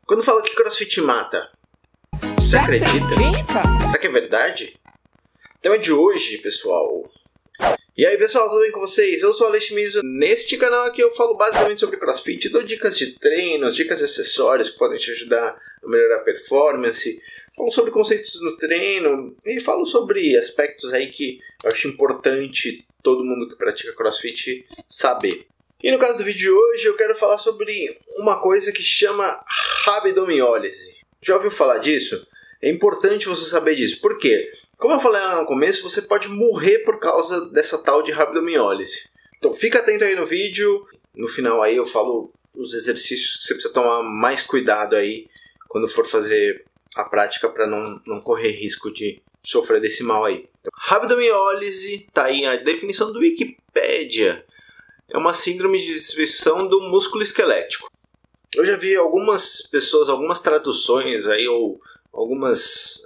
Quando fala que CrossFit mata, você acredita? Será que é verdade? O tema de hoje, pessoal. E aí, pessoal, tudo bem com vocês? Eu sou o Alex Miso. Neste canal aqui eu falo basicamente sobre CrossFit, dou dicas de treinos, dicas de acessórios que podem te ajudar a melhorar a performance. Falo sobre conceitos no treino e falo sobre aspectos aí que eu acho importante todo mundo que pratica CrossFit saber. E no caso do vídeo de hoje eu quero falar sobre uma coisa que chama rabdomiólise. Já ouviu falar disso? É importante você saber disso. Por quê? Como eu falei lá no começo, você pode morrer por causa dessa tal de rabdomiólise. Então fica atento aí no vídeo. No final aí eu falo os exercícios que você precisa tomar mais cuidado aí quando for fazer a prática para não correr risco de sofrer desse mal aí. Rabdomiólise, tá aí a definição do Wikipedia. É uma síndrome de destruição do músculo esquelético. Eu já vi algumas pessoas, algumas traduções aí, ou algumas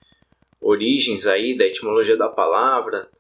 origens aí da etimologia da palavra.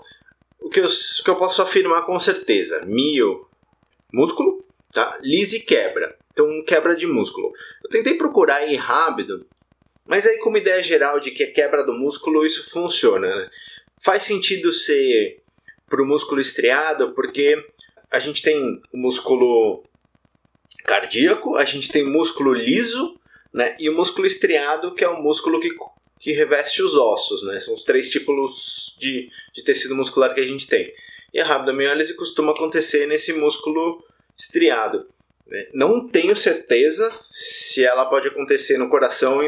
O que eu posso afirmar com certeza: mio, músculo, tá? Lise, quebra. Então, quebra de músculo. Eu tentei procurar aí rápido, mas aí como ideia geral de que é quebra do músculo, isso funciona, né? Faz sentido ser para o músculo estriado, porque a gente tem o músculo cardíaco, a gente tem músculo liso, né? E o músculo estriado, que é o músculo que reveste os ossos, né? São os três tipos de tecido muscular que a gente tem. E a rabdomiólise costuma acontecer nesse músculo estriado. Não tenho certeza se ela pode acontecer no coração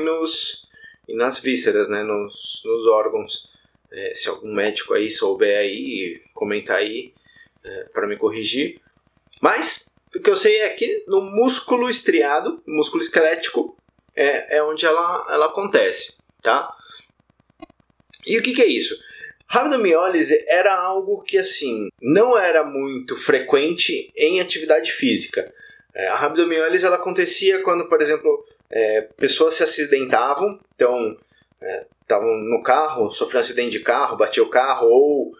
e nas vísceras, né? nos órgãos. Se algum médico aí souber aí, comentar aí para me corrigir. Mas o que eu sei é que no músculo estriado, no músculo esquelético, é onde ela acontece, tá? E o que é isso? Rabdomiólise era algo que assim não era muito frequente em atividade física. A rabdomiólise ela acontecia quando, por exemplo, pessoas se acidentavam, então estavam no carro, sofriam um acidente de carro, batia o carro, ou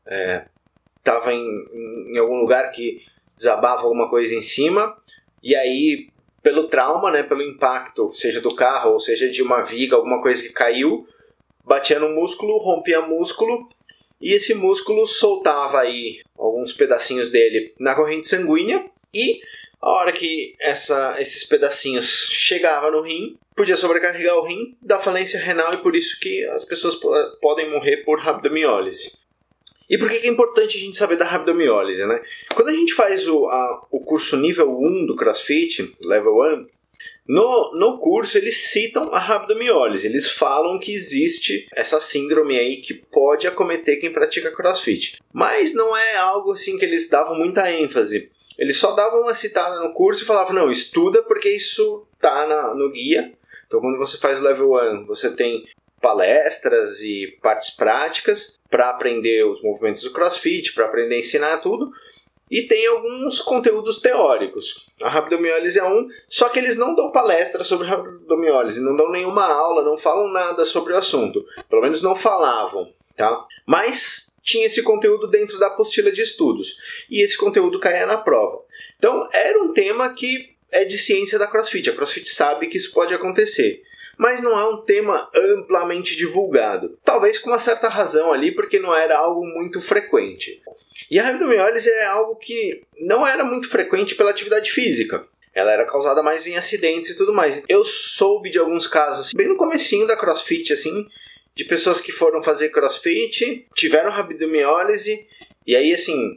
estava em algum lugar que desabava alguma coisa em cima, e aí pelo trauma, né, pelo impacto, seja do carro ou seja de uma viga, alguma coisa que caiu, batia no músculo, rompia músculo, e esse músculo soltava aí alguns pedacinhos dele na corrente sanguínea, e a hora que esses pedacinhos chegavam no rim, podia sobrecarregar o rim, dar falência renal, e por isso que as pessoas podem morrer por rabdomiólise. E por que é importante a gente saber da rabdomiólise, né? Quando a gente faz o curso nível 1 do CrossFit, level 1, no curso eles citam a rabdomiólise. Eles falam que existe essa síndrome aí que pode acometer quem pratica CrossFit. Mas não é algo assim que eles davam muita ênfase. Eles só davam uma citada no curso e falavam, não, estuda porque isso tá no guia. Então quando você faz o level 1, você tem palestras e partes práticas para aprender os movimentos do CrossFit, para aprender a ensinar tudo. E tem alguns conteúdos teóricos. A rabdomiólise é um, só que eles não dão palestra sobre rabdomiólise, não dão nenhuma aula, não falam nada sobre o assunto. Pelo menos não falavam, tá? Mas tinha esse conteúdo dentro da apostila de estudos. E esse conteúdo caía na prova. Então era um tema que é de ciência da CrossFit. A CrossFit sabe que isso pode acontecer. Mas não é um tema amplamente divulgado. Talvez com uma certa razão ali, porque não era algo muito frequente. E a rabdomiólise é algo que não era muito frequente pela atividade física. Ela era causada mais em acidentes e tudo mais. Eu soube de alguns casos, assim, bem no comecinho da CrossFit, assim, de pessoas que foram fazer CrossFit, tiveram rabdomiólise, e aí, assim,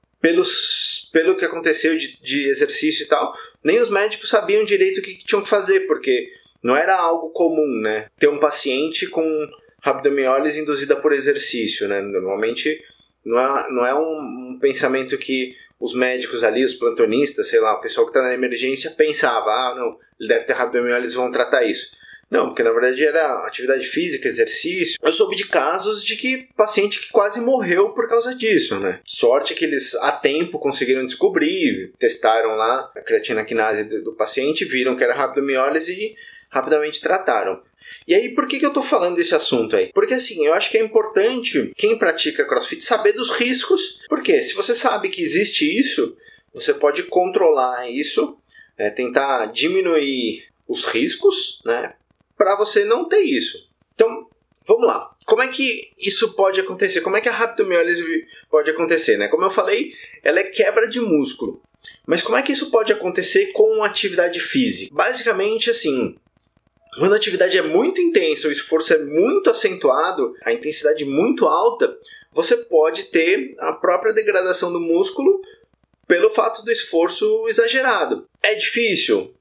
pelo que aconteceu de exercício e tal, nem os médicos sabiam direito o que tinham que fazer, porque não era algo comum, né? Ter um paciente com rabdomiólise induzida por exercício, né? Normalmente não é um pensamento que os médicos ali, os plantonistas, sei lá, o pessoal que está na emergência pensava, não, ele deve ter rabdomiólise, vão tratar isso. Não, porque na verdade era atividade física, exercício. Eu soube de casos de que paciente que quase morreu por causa disso, né? Sorte que eles a tempo conseguiram descobrir, testaram lá a creatina quinase do paciente, viram que era rabdomiólise e rapidamente trataram. E aí, por que eu tô falando desse assunto aí? Porque assim, eu acho que é importante quem pratica CrossFit saber dos riscos. Porque se você sabe que existe isso, você pode controlar isso, tentar diminuir os riscos, né, para você não ter isso. Então, vamos lá. Como é que isso pode acontecer? Como é que a rabdomiólise pode acontecer, né? Como eu falei, ela é quebra de músculo. Mas como é que isso pode acontecer com atividade física? Basicamente, assim, quando a atividade é muito intensa, o esforço é muito acentuado, a intensidade muito alta, você pode ter a própria degradação do músculo pelo fato do esforço exagerado. É difícil?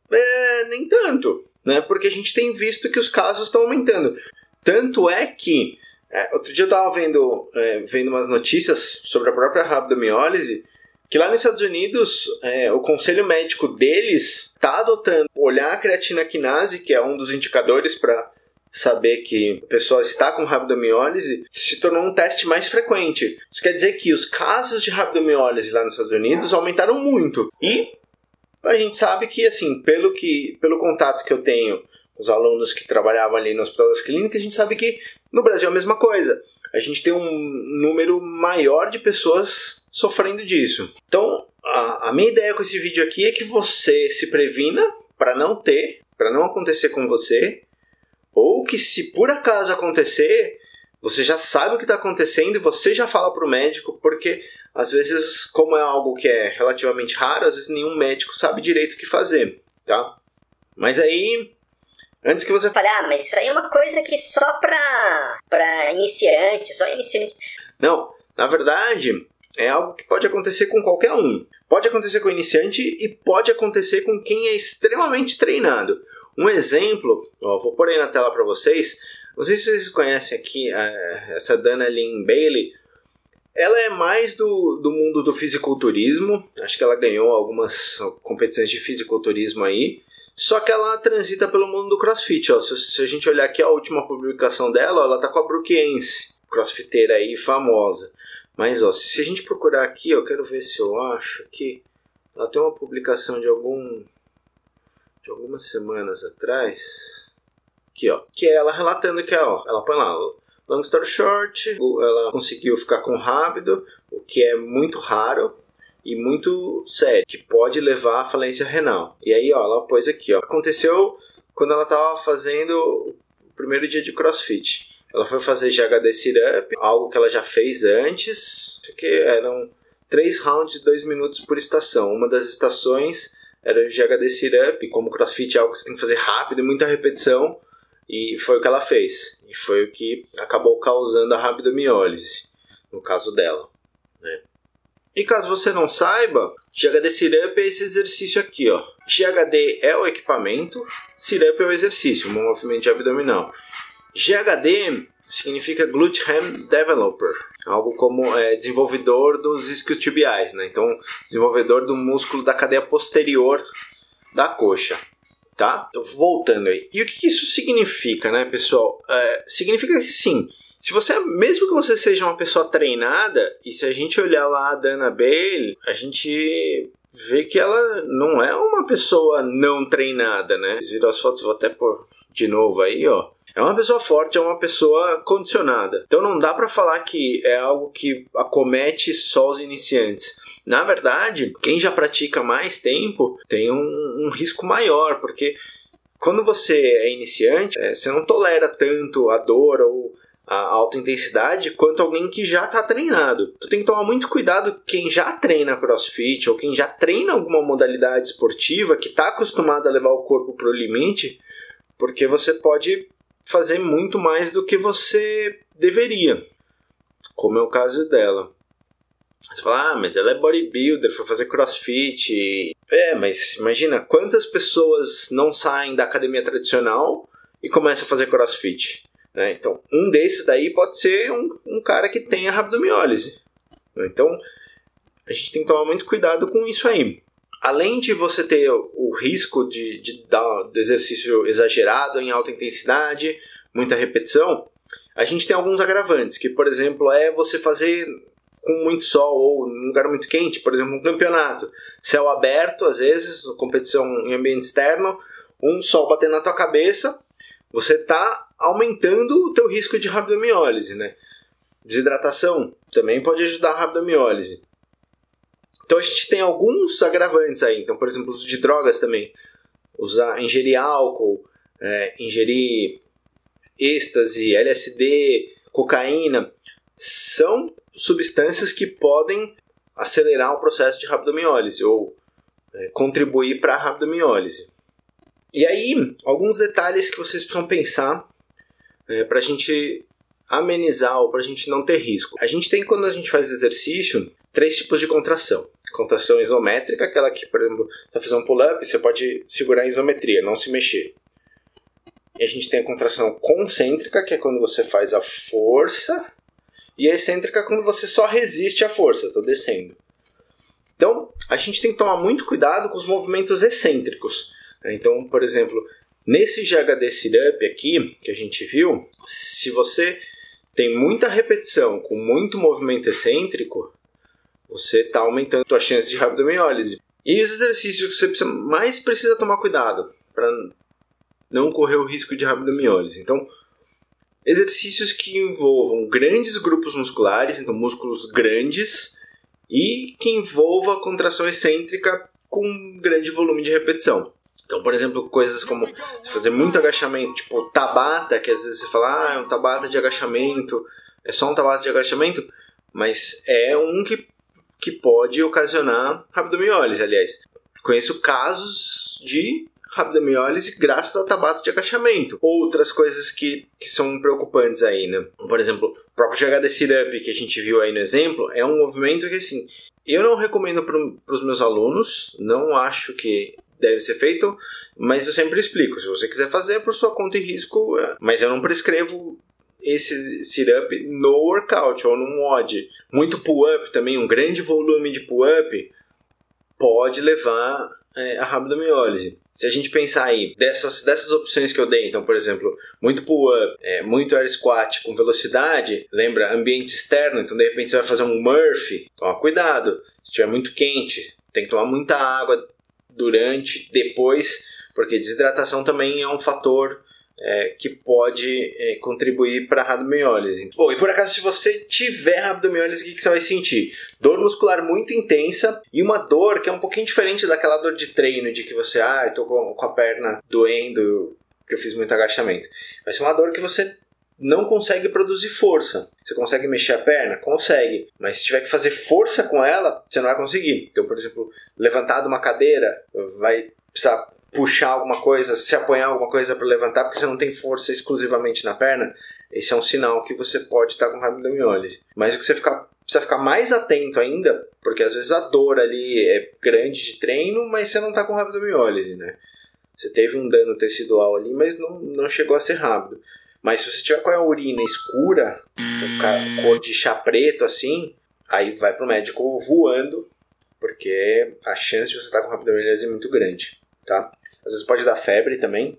Nem tanto, né? Porque a gente tem visto que os casos estão aumentando. Tanto é que, outro dia eu estava vendo umas notícias sobre a própria rabdomiólise, que lá nos Estados Unidos, o conselho médico deles está adotando olhar a creatina quinase, que é um dos indicadores para saber que a pessoa está com rabdomiólise, se tornou um teste mais frequente. Isso quer dizer que os casos de rabdomiólise lá nos Estados Unidos aumentaram muito. E a gente sabe que, assim, pelo contato que eu tenho com os alunos que trabalhavam ali no Hospital das Clínicas, a gente sabe que no Brasil é a mesma coisa. A gente tem um número maior de pessoas sofrendo disso. Então, a minha ideia com esse vídeo aqui é que você se previna para não acontecer com você, ou que se por acaso acontecer, você já sabe o que está acontecendo e você já fala para o médico, porque às vezes, como é algo que é relativamente raro, às vezes nenhum médico sabe direito o que fazer, tá? Mas aí, antes que você fale, mas isso aí é uma coisa que só para iniciante, só iniciante. Não, na verdade, é algo que pode acontecer com qualquer um. Pode acontecer com o iniciante e pode acontecer com quem é extremamente treinado. Um exemplo, vou pôr aí na tela para vocês. Não sei se vocês conhecem aqui essa Dana Lynn Bailey. Ela é mais do mundo do fisiculturismo. Acho que ela ganhou algumas competições de fisiculturismo aí. Só que ela transita pelo mundo do crossfit. Se a gente olhar aqui a última publicação dela, ela tá com a Brookiense, crossfiteira aí famosa. Mas se a gente procurar aqui, eu quero ver se eu acho aqui. Ela tem uma publicação de algumas semanas atrás. Aqui, que é ela relatando que ela põe lá, long story short, ela conseguiu ficar com rápido, o que é muito raro e muito sério, que pode levar à falência renal. E aí, ela pôs aqui, aconteceu quando ela estava fazendo o primeiro dia de CrossFit. Ela foi fazer GHD Sit-Up, algo que ela já fez antes, porque eram 3 rounds de 2 minutos por estação. Uma das estações era o GHD Sit-Up, e como CrossFit é algo que você tem que fazer rápido, muita repetição, e foi o que ela fez. E foi o que acabou causando a rabdomiólise, no caso dela, né? E caso você não saiba, GHD Sit-Up é esse exercício aqui, GHD é o equipamento, Sit-Up é o exercício, o movimento abdominal. GHD significa Glute Ham Developer, algo como desenvolvedor dos isquiotibiais, né? Então, desenvolvedor do músculo da cadeia posterior da coxa, tá? Então, voltando aí. E o que isso significa, né, pessoal? Significa que, sim, mesmo que você seja uma pessoa treinada, e se a gente olhar lá a Dana Bailey, a gente vê que ela não é uma pessoa não treinada, né? Vocês viram as fotos, vou até pôr de novo aí, É uma pessoa forte, é uma pessoa condicionada. Então não dá para falar que é algo que acomete só os iniciantes. Na verdade, quem já pratica mais tempo tem um risco maior, porque quando você é iniciante, você não tolera tanto a dor ou a alta intensidade quanto alguém que já está treinado. Tu tem que tomar muito cuidado quem já treina CrossFit ou quem já treina alguma modalidade esportiva, que está acostumado a levar o corpo para o limite, porque você pode fazer muito mais do que você deveria, como é o caso dela. Você fala, mas ela é bodybuilder, foi fazer CrossFit. Mas imagina quantas pessoas não saem da academia tradicional e começam a fazer CrossFit, né? Então, um desses daí pode ser um cara que tem a rabdomiólise. Então, a gente tem que tomar muito cuidado com isso aí. Além de você ter o risco de dar do exercício exagerado em alta intensidade, muita repetição, a gente tem alguns agravantes, que, por exemplo, você fazer com muito sol ou num lugar muito quente, por exemplo, um campeonato, céu aberto, às vezes, competição em ambiente externo, um sol batendo na tua cabeça, você está aumentando o teu risco de rabdomiólise, né? Desidratação também pode ajudar a rabdomiólise. Então a gente tem alguns agravantes aí. Então, por exemplo, o uso de drogas também ingerir álcool, ingerir êxtase, LSD, cocaína, são substâncias que podem acelerar o processo de rabdomiólise ou contribuir para a rabdomiólise. E aí, alguns detalhes que vocês precisam pensar para a gente amenizar ou para a gente não ter risco. A gente tem, quando a gente faz exercício, 3 tipos de contração. Contração isométrica, aquela que, por exemplo, para fazer um pull-up, você pode segurar a isometria, não se mexer. E a gente tem a contração concêntrica, que é quando você faz a força, e a excêntrica é quando você só resiste à força, estou descendo. Então, a gente tem que tomar muito cuidado com os movimentos excêntricos. Então, por exemplo, nesse GHD Sit-Up aqui, que a gente viu, se você tem muita repetição com muito movimento excêntrico, você está aumentando a sua chance de rabdomiólise. E os exercícios que você mais precisa tomar cuidado para não correr o risco de rabdomiólise. Então, exercícios que envolvam grandes grupos musculares, então músculos grandes, e que envolva contração excêntrica com grande volume de repetição. Então, por exemplo, coisas como fazer muito agachamento, tipo Tabata, que às vezes você fala, é um Tabata de agachamento, é só um Tabata de agachamento, mas é um que pode ocasionar rabdomiólise. Aliás, conheço casos de rabdomiólise graças a Tabata de agachamento. Outras coisas que são preocupantes aí, né? Por exemplo, o próprio GHD Sit-Up que a gente viu aí no exemplo, é um movimento que, assim, eu não recomendo para os meus alunos, não acho que deve ser feito, mas eu sempre explico, se você quiser fazer por sua conta e risco, mas eu não prescrevo esse sit-up no workout ou no WOD. Muito pull-up também, um grande volume de pull-up pode levar a rabdomiólise. Se a gente pensar aí, dessas opções que eu dei, então, por exemplo, muito pull-up, muito air squat com velocidade, lembra, ambiente externo, então de repente você vai fazer um Murphy, toma cuidado, se estiver muito quente, tem que tomar muita água durante, depois, porque desidratação também é um fator que pode contribuir para a rabdomiólise. Bom, e por acaso, se você tiver rabdomiólise, o que você vai sentir? Dor muscular muito intensa e uma dor que é um pouquinho diferente daquela dor de treino, de que você, eu tô com a perna doendo, que eu fiz muito agachamento. Vai ser uma dor que você não consegue produzir força. Você consegue mexer a perna? Consegue. Mas se tiver que fazer força com ela, você não vai conseguir. Então, por exemplo, levantar de uma cadeira, vai precisar puxar alguma coisa, se apoiar alguma coisa para levantar, porque você não tem força exclusivamente na perna. Esse é um sinal que você pode estar com rabdomiólise. Mas o que você precisa ficar mais atento ainda, porque às vezes a dor ali é grande de treino, mas você não está com rabdomiólise, né? Você teve um dano tecidual ali, mas não chegou a ser rápido. Mas se você tiver com a urina escura, com cor de chá preto assim, aí vai pro médico voando, porque a chance de você estar com rabdomiólise é muito grande, tá? Às vezes pode dar febre também.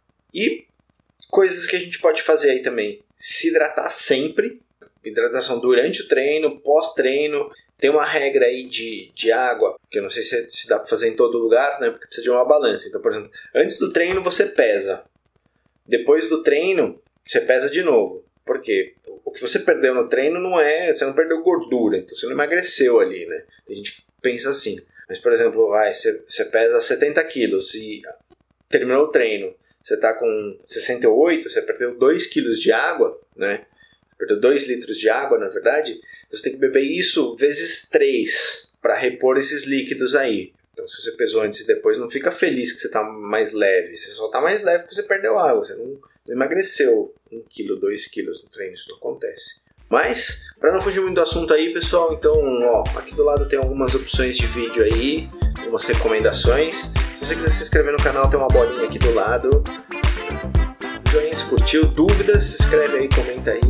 E coisas que a gente pode fazer aí também. Se hidratar sempre. Hidratação durante o treino, pós-treino. Tem uma regra aí de água, que eu não sei se dá pra fazer em todo lugar, né? Porque precisa de uma balança. Então, por exemplo, antes do treino você pesa. Depois do treino, você pesa de novo. Por quê? O que você perdeu no treino você não perdeu gordura, então você não emagreceu ali, né? Tem gente que pensa assim. Mas, por exemplo, você pesa 70 quilos e terminou o treino, você está com 68, você perdeu 2 quilos de água, né? Perdeu 2 litros de água, na verdade. Você tem que beber isso vezes 3 para repor esses líquidos aí. Então, se você pesou antes e depois, não fica feliz que você está mais leve. Você só está mais leve porque você perdeu água. Você não emagreceu 1 quilo, 2 quilos no treino. Isso não acontece. Mas, para não fugir muito do assunto aí, pessoal, então, aqui do lado tem algumas opções de vídeo aí, algumas recomendações. Se você quiser se inscrever no canal, tem uma bolinha aqui do lado. Joinha se curtiu, dúvidas, se inscreve aí, comenta aí.